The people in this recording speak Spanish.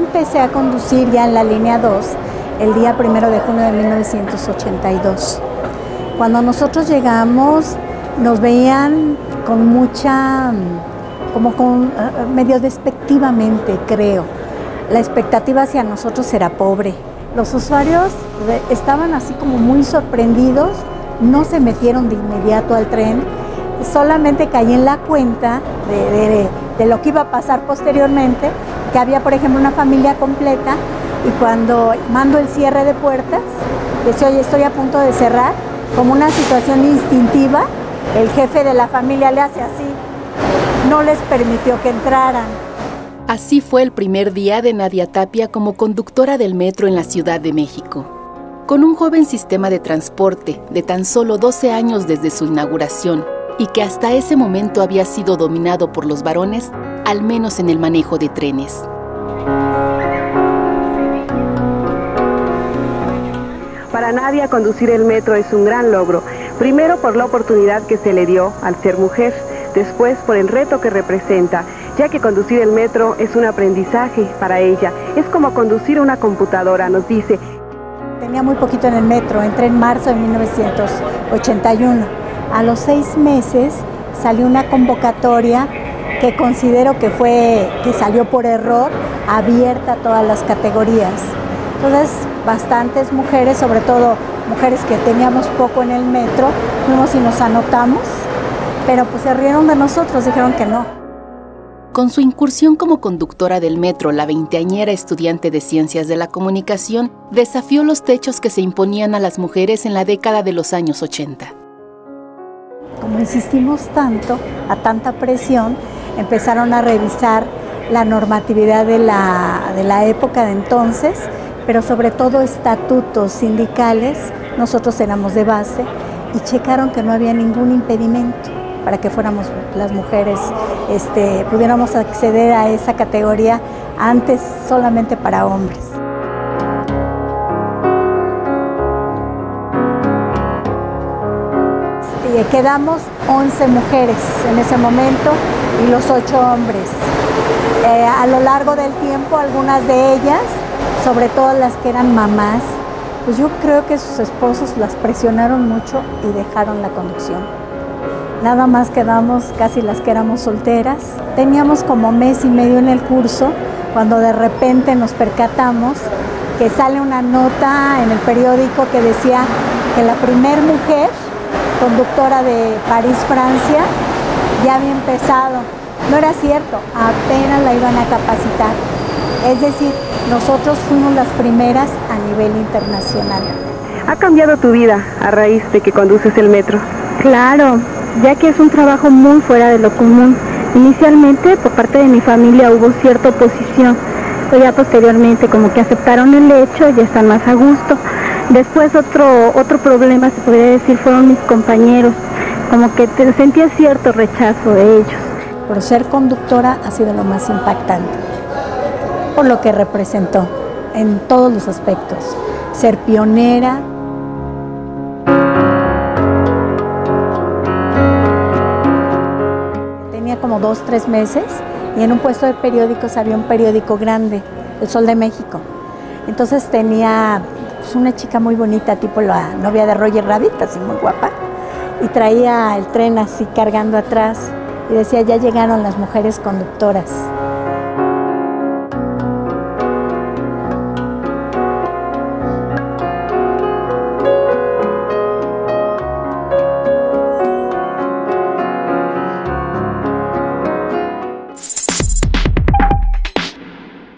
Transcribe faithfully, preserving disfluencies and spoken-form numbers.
empecé a conducir ya en la línea dos el día primero de junio de mil novecientos ochenta y dos. Cuando nosotros llegamos nos veían con mucha, como con, uh, medio despectivamente, creo. La expectativa hacia nosotros era pobre. Los usuarios estaban así como muy sorprendidos, no se metieron de inmediato al tren, solamente caí en la cuenta de, de, de lo que iba a pasar posteriormente, que había, por ejemplo, una familia completa, y cuando mando el cierre de puertas, decía, oye, estoy a punto de cerrar, como una situación instintiva, el jefe de la familia le hace así, no les permitió que entraran. Así fue el primer día de Nadia Tapia como conductora del metro en la Ciudad de México. Con un joven sistema de transporte de tan solo doce años desde su inauguración y que hasta ese momento había sido dominado por los varones, al menos en el manejo de trenes. Para Nadia, conducir el metro es un gran logro. Primero por la oportunidad que se le dio al ser mujer, después por el reto que representa, ya que conducir el metro es un aprendizaje para ella. Es como conducir una computadora, nos dice. Tenía muy poquito en el metro, entré en marzo de mil novecientos ochenta y uno. A los seis meses salió una convocatoria que considero que fue, que salió por error, abierta a todas las categorías. Entonces, bastantes mujeres, sobre todo mujeres que teníamos poco en el metro, fuimos y nos anotamos, pero pues se rieron de nosotros, dijeron que no. Con su incursión como conductora del metro, la veinteañera estudiante de Ciencias de la Comunicación desafió los techos que se imponían a las mujeres en la década de los años ochenta. Como insistimos tanto, a tanta presión, empezaron a revisar la normatividad de la, de la época de entonces, pero sobre todo estatutos sindicales. Nosotros éramos de base y checaron que no había ningún impedimento para que fuéramos las mujeres, este, pudiéramos acceder a esa categoría, antes solamente para hombres. Y quedamos once mujeres en ese momento y los ocho hombres. Eh, a lo largo del tiempo, algunas de ellas, sobre todo las que eran mamás, pues yo creo que sus esposos las presionaron mucho y dejaron la conducción. Nada más quedamos casi las que éramos solteras. Teníamos como mes y medio en el curso, cuando de repente nos percatamos que sale una nota en el periódico que decía que la primer mujer conductora de París, Francia, ya había empezado. No era cierto, apenas la iban a capacitar. Es decir, nosotros fuimos las primeras a nivel internacional. ¿Ha cambiado tu vida a raíz de que conduces el metro? Claro, ya que es un trabajo muy fuera de lo común. Inicialmente, por parte de mi familia, hubo cierta oposición, pero ya posteriormente como que aceptaron el hecho y ya están más a gusto. Después otro, otro problema, se podría decir, fueron mis compañeros, como que te sentía cierto rechazo de ellos. Por ser conductora ha sido lo más impactante, por lo que representó en todos los aspectos. Ser pionera, tenía como dos, tres meses, y en un puesto de periódicos había un periódico grande, El Sol de México. Entonces tenía pues, una chica muy bonita, tipo la novia de Roger Rabbit, así muy guapa, y traía el tren así cargando atrás, y decía, ya llegaron las mujeres conductoras.